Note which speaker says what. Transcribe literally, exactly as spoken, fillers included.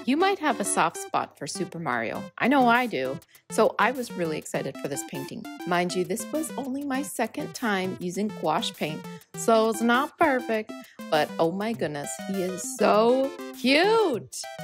Speaker 1: You might have a soft spot for Super Mario. I know I do. So I was really excited for this painting. Mind you, this was only my second time using gouache paint, so it's not perfect, but oh my goodness, he is so cute.